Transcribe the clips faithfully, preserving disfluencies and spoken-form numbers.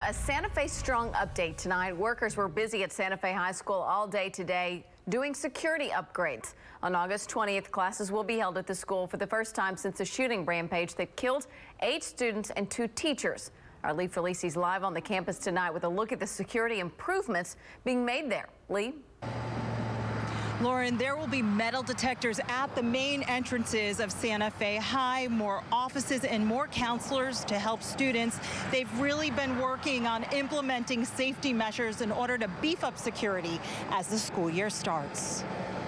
A Santa Fe Strong update tonight. Workers were busy at Santa Fe High School all day today doing security upgrades. On August twentieth, classes will be held at the school for the first time since a shooting rampage that killed eight students and two teachers. Our Lee Felice's live on the campus tonight with a look at the security improvements being made there. Lee? Lauren, there will be metal detectors at the main entrances of Santa Fe High, more offices and more counselors to help students. They've really been working on implementing safety measures in order to beef up security as the school year starts.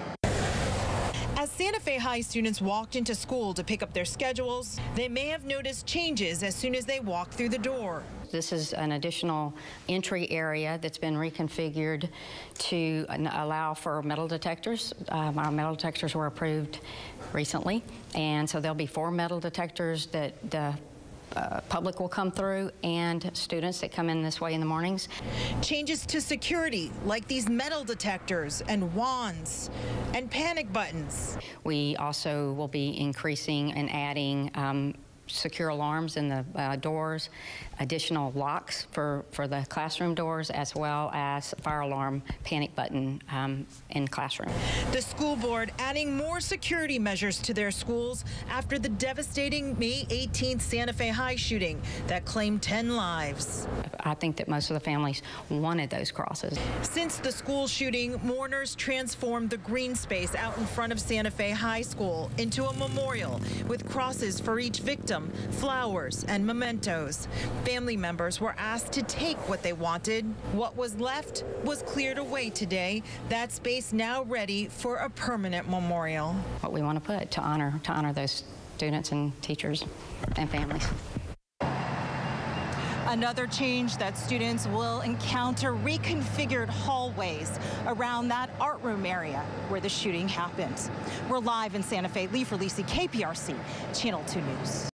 As Santa Fe High students walked into school to pick up their schedules, they may have noticed changes as soon as they walked through the door. This is an additional entry area that's been reconfigured to allow for metal detectors. Um, our metal detectors were approved recently, and so there'll be four metal detectors that the Uh, public will come through and students that come in this way in the mornings. Changes to security, like these metal detectors and wands and panic buttons. We also will be increasing and adding um, secure alarms in the uh, doors, additional locks for, for the classroom doors, as well as fire alarm panic button um, in classroom. The school board adding more security measures to their schools after the devastating May eighteenth Santa Fe High shooting that claimed ten lives. I think that most of the families wanted those crosses. Since the school shooting, mourners transformed the green space out in front of Santa Fe High School into a memorial with crosses for each victim, flowers, and mementos. Family members were asked to take what they wanted. What was left was cleared away today. That space now ready for a permanent memorial. What we want to put to honor to honor those students and teachers and families. Another change that students will encounter reconfigured hallways around that art room area where the shooting happened. We're live in Santa Fe. Lee Felice, K P R C, Channel two News.